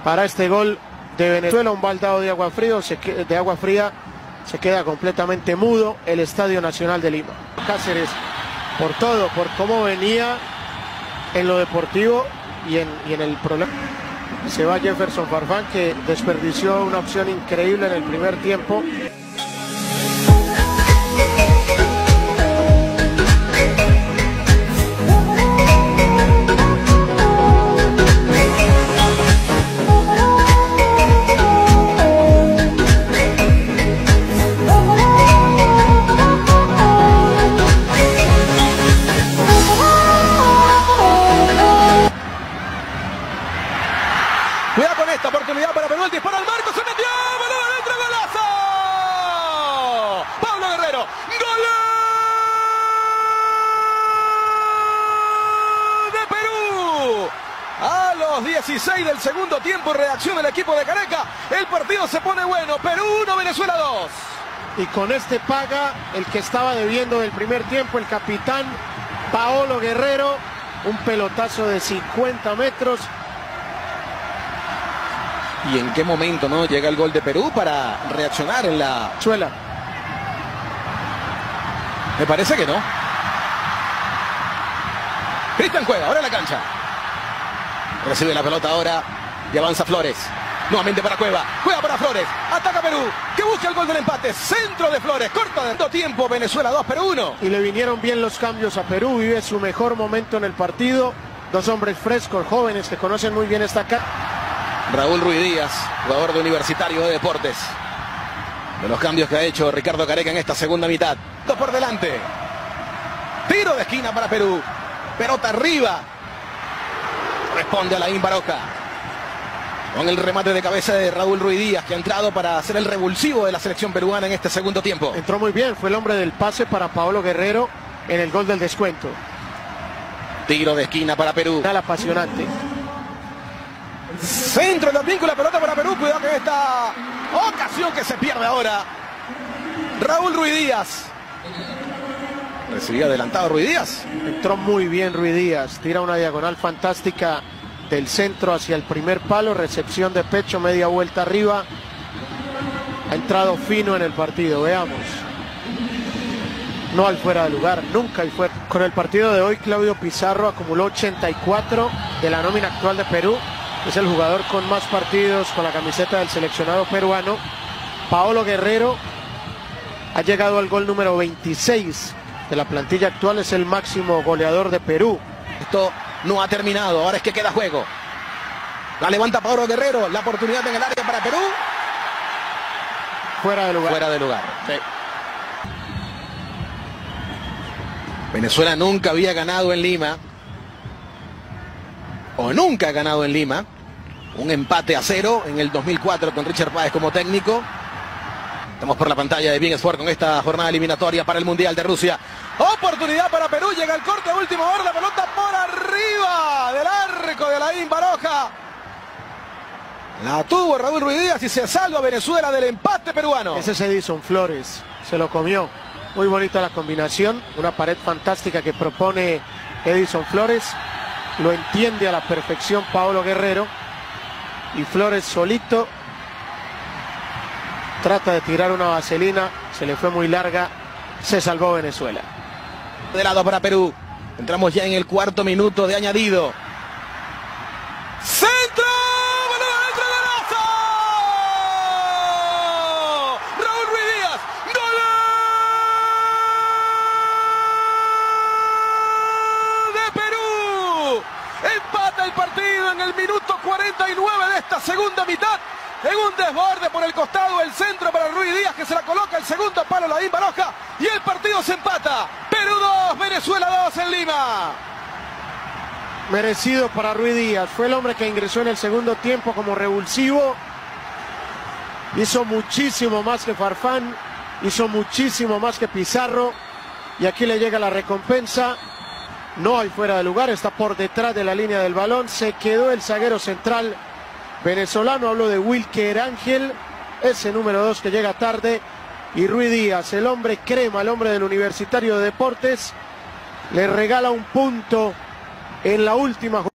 para este gol de Venezuela. Un baldado de agua fría, se queda completamente mudo el Estadio Nacional de Lima. Cáceres, por todo, por cómo venía en lo deportivo y en el problema. Se va Jefferson Farfán, que desperdició una opción increíble en el primer tiempo. Cuidado con esta oportunidad para Perú, el disparo al marco, se metió, balón adentro, golazo. Pablo Guerrero, gol de Perú. A los 16 del segundo tiempo reacciona el equipo de Careca. El partido se pone bueno. Perú 1, Venezuela 2. Y con este paga el que estaba debiendo del primer tiempo, el capitán Paolo Guerrero. Un pelotazo de 50 metros. ¿Y en qué momento no llega el gol de Perú para reaccionar en la Suela? Me parece que no. Cristian juega, ahora en la cancha. Recibe la pelota ahora y avanza Flores. Nuevamente para Cueva. Juega para Flores. Ataca Perú, que busca el gol del empate. Centro de Flores. Corta de tiempo. Venezuela 2, Perú 1. Y le vinieron bien los cambios a Perú. Vive su mejor momento en el partido. Dos hombres frescos, jóvenes, que conocen muy bien esta cancha. Raúl Ruiz Díaz, jugador de Universitario de Deportes. De los cambios que ha hecho Ricardo Careca en esta segunda mitad. Dos por delante. Tiro de esquina para Perú. Pelota arriba. Responde a Alain Baroja. Con el remate de cabeza de Raúl Ruiz Díaz, que ha entrado para hacer el revulsivo de la selección peruana en este segundo tiempo. Entró muy bien, fue el hombre del pase para Paolo Guerrero en el gol del descuento. Tiro de esquina para Perú. Final apasionante. Centro del vínculo, pelota para Perú. Cuidado con esta ocasión que se pierde ahora. Raúl Ruiz Díaz. Recibía adelantado Ruiz Díaz. Entró muy bien Ruiz Díaz. Tira una diagonal fantástica del centro hacia el primer palo. Recepción de pecho, media vuelta arriba. Ha entrado fino en el partido. Veamos. No hay fuera de lugar, nunca hay fuera. Con el partido de hoy, Claudio Pizarro acumuló 84 de la nómina actual de Perú. Es el jugador con más partidos con la camiseta del seleccionado peruano. Paolo Guerrero ha llegado al gol número 26 de la plantilla actual. Es el máximo goleador de Perú. Esto no ha terminado, ahora es que queda juego. La levanta Paolo Guerrero, la oportunidad en el área para Perú. Fuera de lugar. Fuera de lugar. Sí. Venezuela nunca había ganado en Lima. O nunca ha ganado en Lima. Un empate a 0 en el 2004 con Richard Páez como técnico. Estamos por la pantalla de Bein Sport con esta jornada eliminatoria para el Mundial de Rusia. Oportunidad para Perú, llega el corte a última hora, la pelota por arriba del arco de Alain Baroja. La tuvo Raúl Ruiz Díaz y se salva Venezuela del empate peruano. Ese es Edison Flores, se lo comió. Muy bonita la combinación, una pared fantástica que propone Edison Flores. Lo entiende a la perfección Paolo Guerrero. Y Flores solito trata de tirar una vaselina. Se le fue muy larga. Se salvó Venezuela. De lado para Perú. Entramos ya en el cuarto minuto de añadido. ¡Centro! ¡Balón adentro, golazo! Raúl Ruiz Díaz. ¡Gol de Perú! Empata el partido en el minuto 49 de esta segunda mitad. En un desborde por el costado, el centro para Ruiz Díaz, que se la coloca el segundo palo Alain Baroja. Y el partido se empata. Perú 2, Venezuela 2 en Lima. Merecido para Ruiz Díaz. Fue el hombre que ingresó en el segundo tiempo como revulsivo. Hizo muchísimo más que Farfán. Hizo muchísimo más que Pizarro. Y aquí le llega la recompensa. No hay fuera de lugar. Está por detrás de la línea del balón. Se quedó el zaguero central venezolano. Hablo de Wilker Ángel. Ese número 2 que llega tarde. Y Ruiz Díaz, el hombre crema, el hombre del Universitario de Deportes, le regala un punto en la última jornada.